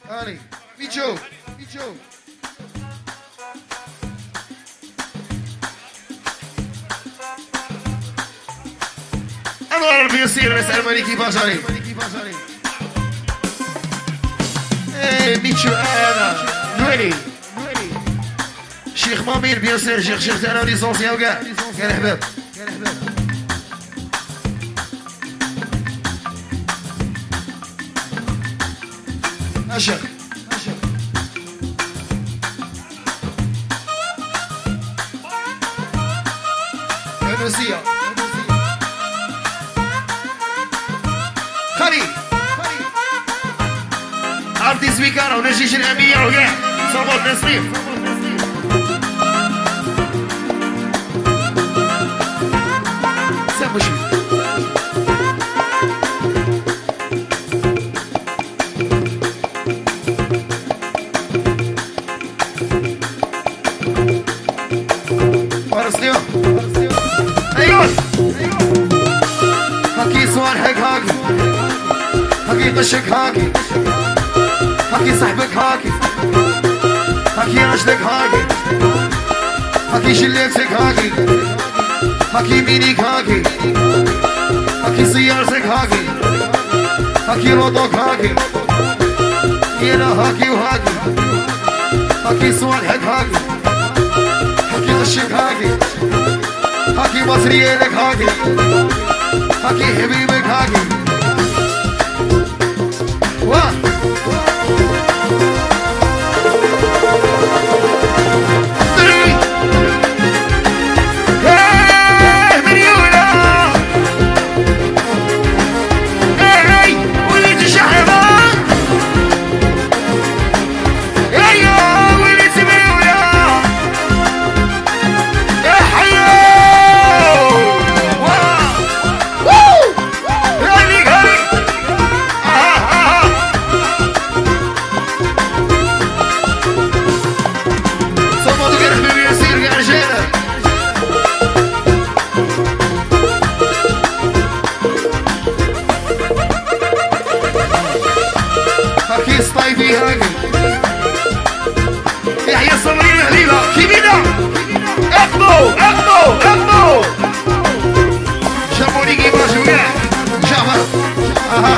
هاني بيجو أنا ربي يصير نسأل مالكي باشاري ايه بيجو أنا نوري شيخ مامير بيصير شيخ تاعنا ليسونسيا وكاع يا الحباب أشر هندوسية خليل عرضي سبيكارة ونجيش الأمية وكاع صوت نصريف ساموشي هاكي صور حق هاكي قشك هاكي صاحبك هاكي رجلك هاكي شليتك هاكي مينيك هاكي سيارتك هاكي روضوك يانا هاكي هاكي صور حق هاكي قشك هاكي مصريينك هاكي حبيبك واه طيبي هاجي يحيى الصبرين هليلة كيمينا اخدو شافوني كيما شوية شافا اها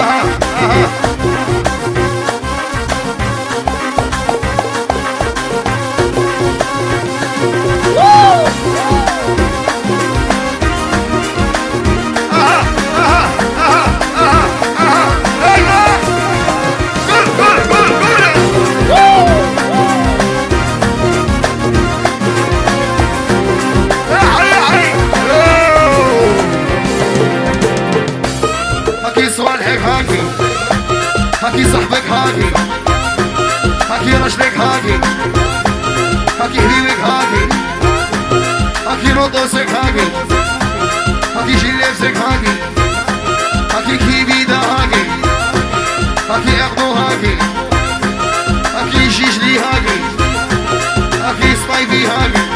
هاكي صاحبك هاكي رجلك هاكي حبيبك هاكي روطوسك هاكي جلبسك هاكي كيبيدا هاكي اقدو هاكي جيجلي هاكي سطيبي